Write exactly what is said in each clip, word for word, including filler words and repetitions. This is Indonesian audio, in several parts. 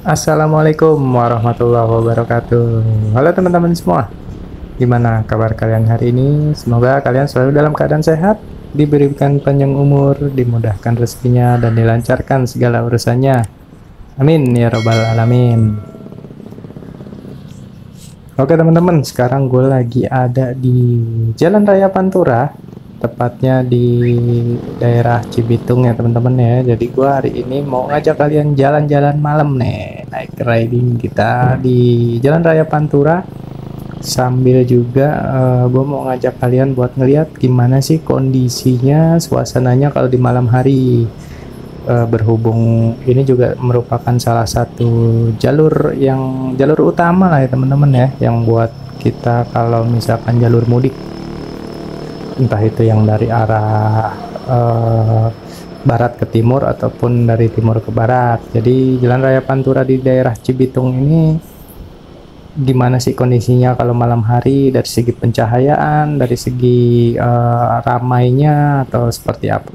Assalamualaikum warahmatullahi wabarakatuh. Halo teman-teman semua, gimana kabar kalian hari ini? Semoga kalian selalu dalam keadaan sehat, diberikan panjang umur, dimudahkan rezekinya, dan dilancarkan segala urusannya. Amin ya robbal alamin. Oke teman-teman, sekarang gue lagi ada di Jalan Raya Pantura, tepatnya di daerah Cibitung ya teman-teman ya. Jadi gue hari ini mau ngajak kalian jalan-jalan malam nih, naik riding kita di Jalan Raya Pantura, sambil juga uh, gue mau ngajak kalian buat ngeliat gimana sih kondisinya, suasananya kalau di malam hari. Uh, berhubung ini juga merupakan salah satu jalur yang jalur utama lah ya teman-teman ya, yang buat kita kalau misalkan jalur mudik, entah itu yang dari arah uh, barat ke timur ataupun dari timur ke barat. Jadi Jalan Raya Pantura di daerah Cibitung ini gimana sih kondisinya kalau malam hari, dari segi pencahayaan, dari segi uh, ramainya, atau seperti apa.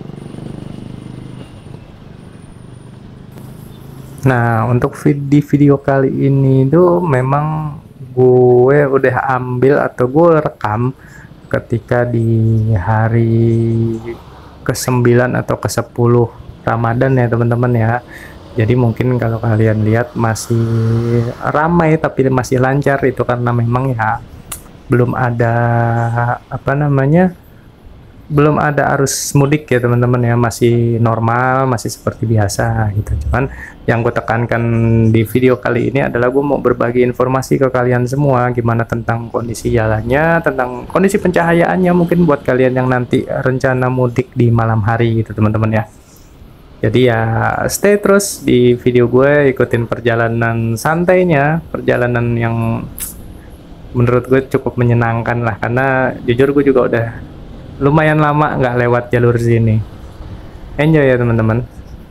Nah, untuk vid di video kali ini tuh memang gue udah ambil atau gue rekam ketika di hari kesembilan atau ke sepuluh Ramadan ya teman-teman ya. Jadi mungkin kalau kalian lihat masih ramai tapi masih lancar, itu karena memang ya belum ada apa namanya belum ada arus mudik ya teman-teman ya, masih normal, masih seperti biasa gitu. Cuman yang gue tekankan di video kali ini adalah gue mau berbagi informasi ke kalian semua gimana tentang kondisi jalannya, tentang kondisi pencahayaannya, mungkin buat kalian yang nanti rencana mudik di malam hari gitu teman-teman ya. Jadi ya stay terus di video gue, ikutin perjalanan santainya, perjalanan yang menurut gue cukup menyenangkan lah, karena jujur gue juga udah lumayan lama nggak lewat jalur sini. Enjoy ya teman-teman.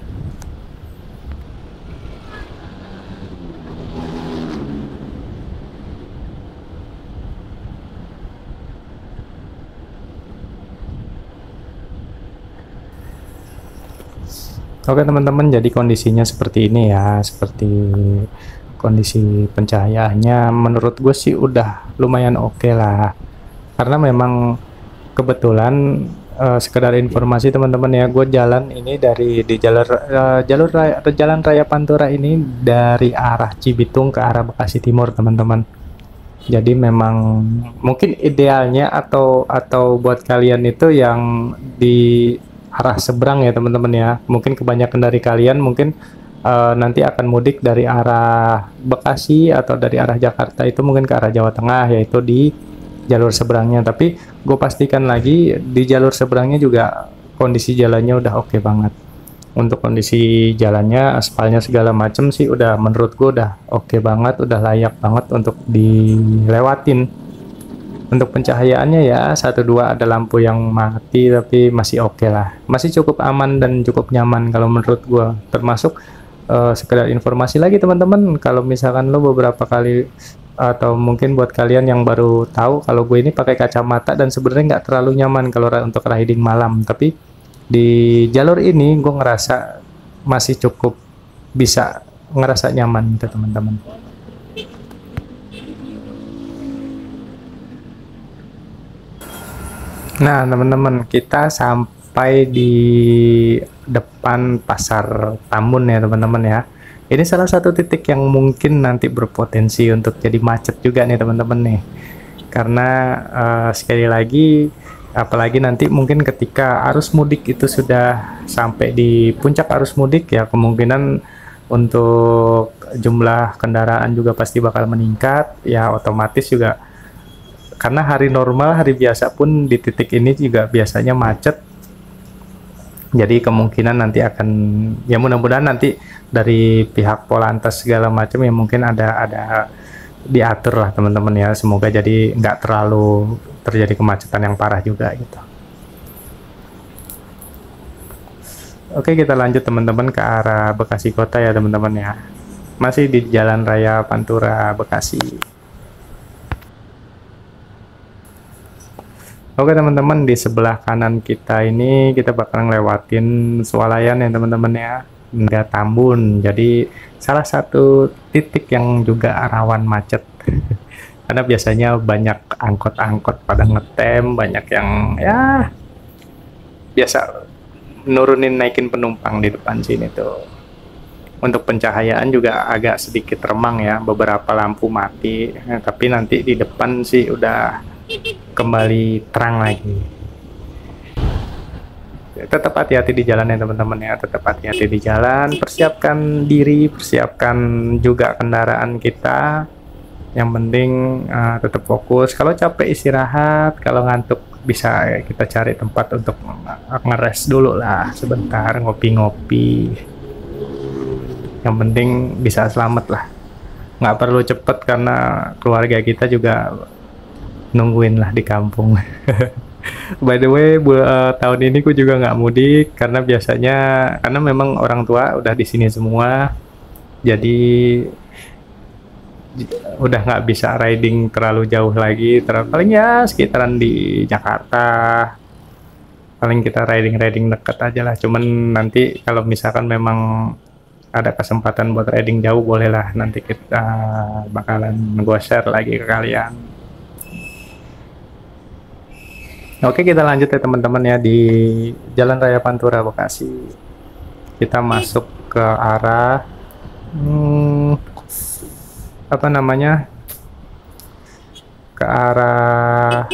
Oke teman-teman, jadi kondisinya seperti ini ya, seperti kondisi pencahayaannya menurut gue sih udah lumayan oke okay lah, karena memang kebetulan uh, sekedar informasi teman-teman ya, gue jalan ini dari di jalur uh, jalur raya, jalan raya Pantura ini dari arah Cibitung ke arah Bekasi Timur teman-teman. Jadi memang mungkin idealnya atau atau buat kalian itu yang di arah seberang ya teman-teman ya, mungkin kebanyakan dari kalian mungkin uh, nanti akan mudik dari arah Bekasi atau dari arah Jakarta, itu mungkin ke arah Jawa Tengah, yaitu di jalur seberangnya. Tapi gue pastikan lagi di jalur seberangnya juga kondisi jalannya udah oke okay banget. Untuk kondisi jalannya, aspalnya segala macem sih udah menurut gue udah oke okay banget, udah layak banget untuk dilewatin. Untuk pencahayaannya ya satu dua ada lampu yang mati, tapi masih oke okay lah, masih cukup aman dan cukup nyaman kalau menurut gue. Termasuk uh, sekedar informasi lagi teman-teman, kalau misalkan lo beberapa kali atau mungkin buat kalian yang baru tahu, kalau gue ini pakai kacamata dan sebenarnya nggak terlalu nyaman kalau untuk riding malam, tapi di jalur ini gue ngerasa masih cukup bisa ngerasa nyaman gitu teman-teman. Nah teman-teman, kita sampai di depan Pasar Tambun ya teman-teman ya. Ini salah satu titik yang mungkin nanti berpotensi untuk jadi macet juga nih teman-teman nih. Karena uh, sekali lagi, apalagi nanti mungkin ketika arus mudik itu sudah sampai di puncak arus mudik ya, kemungkinan untuk jumlah kendaraan juga pasti bakal meningkat ya, otomatis juga karena hari normal, hari biasa pun di titik ini juga biasanya macet. Jadi kemungkinan nanti akan, ya mudah-mudahan nanti dari pihak Polantas segala macam ya mungkin ada ada diatur lah teman-teman ya, semoga jadi nggak terlalu terjadi kemacetan yang parah juga gitu. Oke, kita lanjut teman-teman ke arah Bekasi Kota ya teman-teman ya, masih di Jalan Raya Pantura Bekasi. Oke teman-teman, di sebelah kanan kita ini kita bakal ngelewatin swalayan ya teman-teman ya. nggak Tambun. Jadi salah satu titik yang juga rawan macet. Karena biasanya banyak angkot-angkot pada ngetem, banyak yang ya biasa nurunin naikin penumpang di depan sini tuh. Untuk pencahayaan juga agak sedikit remang ya, beberapa lampu mati, eh, tapi nanti di depan sih udah kembali terang lagi. Tetap hati-hati di jalan ya teman-teman ya, tetap hati-hati di jalan, persiapkan diri, persiapkan juga kendaraan kita. Yang penting uh, tetap fokus. Kalau capek istirahat, kalau ngantuk bisa ya, kita cari tempat untuk ngeres dulu lah sebentar, ngopi-ngopi. Yang penting bisa selamat lah, nggak perlu cepet karena keluarga kita juga nungguin lah di kampung. By the way, bu, uh, tahun ini aku juga nggak mudik karena biasanya karena memang orang tua udah di sini semua, jadi udah nggak bisa riding terlalu jauh lagi, terlalu paling ya sekitaran di Jakarta, paling kita riding-riding dekat aja lah. Cuman nanti kalau misalkan memang ada kesempatan buat riding jauh, bolehlah nanti kita bakalan gue share lagi ke kalian. Oke, kita lanjut ya teman-teman ya, di Jalan Raya Pantura Bekasi. Kita masuk ke arah hmm, apa namanya, ke arah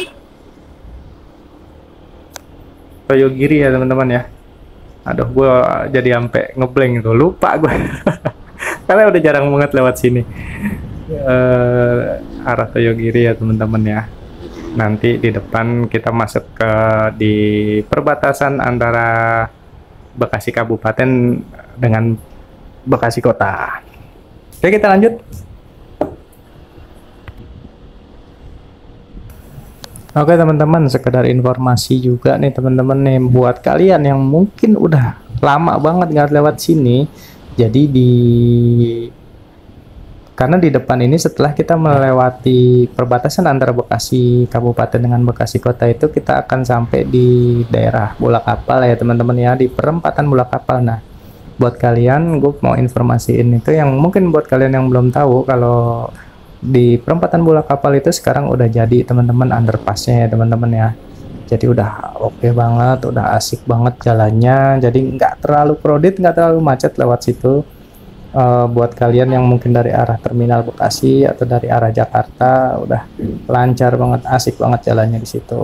Toyogiri ya teman-teman ya. Aduh, gue jadi sampai ngeblank itu, lupa gue. Karena udah jarang banget lewat sini. Uh, arah Toyogiri ya teman-teman ya. Nanti di depan kita masuk ke di perbatasan antara Bekasi Kabupaten dengan Bekasi Kota. Oke, kita lanjut. Oke teman-teman, sekedar informasi juga nih teman-teman nih, buat kalian yang mungkin udah lama banget nggak lewat sini. Jadi di karena di depan ini setelah kita melewati perbatasan antara Bekasi Kabupaten dengan Bekasi Kota itu, kita akan sampai di daerah Bola Kapal ya teman-teman ya, di perempatan Bola Kapal. Nah, buat kalian, gue mau informasiin itu yang mungkin buat kalian yang belum tahu, kalau di perempatan Bola Kapal itu sekarang udah jadi teman-teman underpassnya ya teman-teman ya. Jadi udah oke okay banget, udah asik banget jalannya, jadi nggak terlalu crowded, nggak terlalu macet lewat situ. Uh, buat kalian yang mungkin dari arah terminal Bekasi atau dari arah Jakarta, udah lancar banget, asik banget jalannya di situ.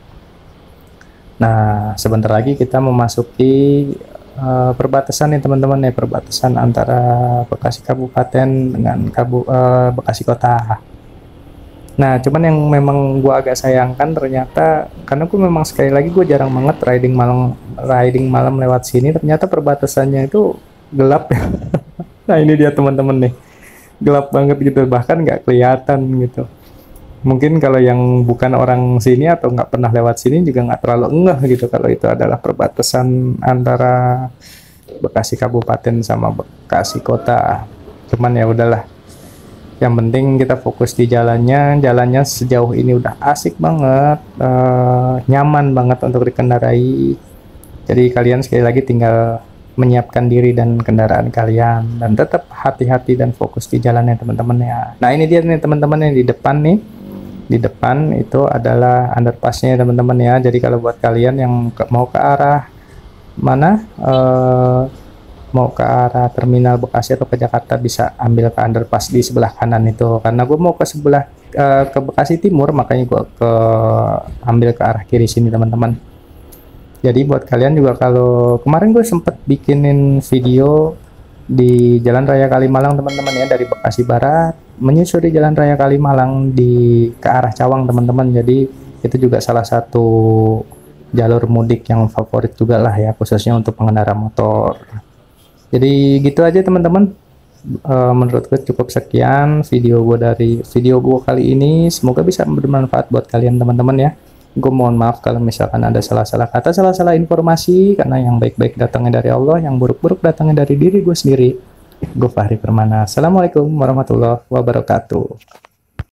Nah, sebentar lagi kita memasuki Uh, perbatasan nih teman-teman ya, perbatasan antara Bekasi Kabupaten dengan Kabu, uh, Bekasi Kota. Nah, cuman yang memang gua agak sayangkan ternyata, karena gue memang sekali lagi gue jarang banget riding malam riding malam lewat sini, ternyata perbatasannya itu gelap ya. Nah, ini dia teman-teman nih, gelap banget gitu, bahkan nggak kelihatan gitu. Mungkin kalau yang bukan orang sini atau nggak pernah lewat sini juga nggak terlalu ngeh gitu kalau itu adalah perbatasan antara Bekasi Kabupaten sama Bekasi Kota. Cuman ya udahlah, yang penting kita fokus di jalannya. Jalannya sejauh ini udah asik banget, uh, nyaman banget untuk dikendarai. Jadi kalian sekali lagi tinggal menyiapkan diri dan kendaraan kalian, dan tetap hati-hati dan fokus di jalannya teman-teman ya. Nah, ini dia nih teman-teman yang di depan nih. Di depan itu adalah underpassnya teman-teman ya. Jadi kalau buat kalian yang ke, mau ke arah mana, uh, mau ke arah terminal Bekasi atau ke Jakarta, bisa ambil ke underpass di sebelah kanan itu. Karena gue mau ke sebelah uh, ke Bekasi Timur, makanya gue ke ambil ke arah kiri sini teman-teman. Jadi buat kalian juga, kalau kemarin gue sempet bikinin video di Jalan Raya Kalimalang teman-teman ya, dari Bekasi Barat menyusuri Jalan Raya Kalimalang di ke arah Cawang teman-teman. Jadi itu juga salah satu jalur mudik yang favorit juga lah ya, khususnya untuk pengendara motor. Jadi gitu aja teman-teman, e, menurutku cukup sekian video gue dari video gue kali ini, semoga bisa bermanfaat buat kalian teman-teman ya. Gue mohon maaf kalau misalkan ada salah-salah kata, salah-salah informasi, karena yang baik-baik datangnya dari Allah, yang buruk-buruk datangnya dari diri gue sendiri. Gue Fahri Permana. Assalamualaikum warahmatullahi wabarakatuh.